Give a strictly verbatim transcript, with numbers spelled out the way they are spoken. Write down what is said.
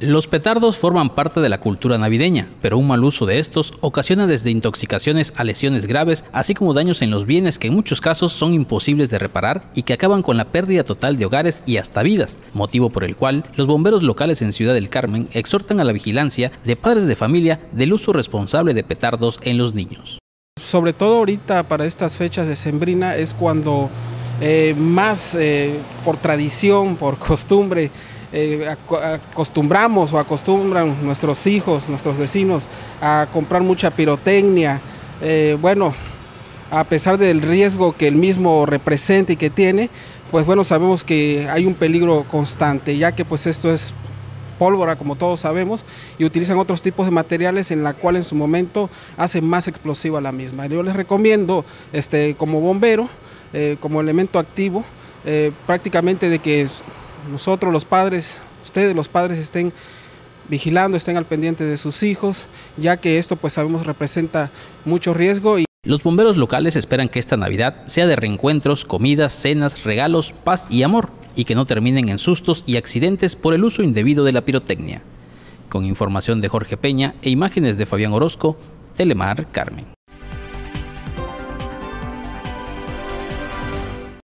Los petardos forman parte de la cultura navideña, pero un mal uso de estos ocasiona desde intoxicaciones a lesiones graves, así como daños en los bienes que en muchos casos son imposibles de reparar y que acaban con la pérdida total de hogares y hasta vidas, motivo por el cual los bomberos locales en Ciudad del Carmen exhortan a la vigilancia de padres de familia del uso responsable de petardos en los niños. Sobre todo ahorita para estas fechas de sembrina es cuando eh, más eh, por tradición, por costumbre, Eh, acostumbramos o acostumbran nuestros hijos, nuestros vecinos a comprar mucha pirotecnia. Eh, bueno, a pesar del riesgo que el mismo representa y que tiene, pues bueno, sabemos que hay un peligro constante, ya que pues esto es pólvora, como todos sabemos, y utilizan otros tipos de materiales en la cual en su momento hace más explosiva la misma. Yo les recomiendo, este, como bombero, eh, como elemento activo, eh, prácticamente de que nosotros los padres, ustedes los padres estén vigilando, estén al pendiente de sus hijos, ya que esto pues sabemos representa mucho riesgo. Y los bomberos locales esperan que esta Navidad sea de reencuentros, comidas, cenas, regalos, paz y amor, y que no terminen en sustos y accidentes por el uso indebido de la pirotecnia. Con información de Jorge Peña e imágenes de Fabián Orozco, Telemar Carmen.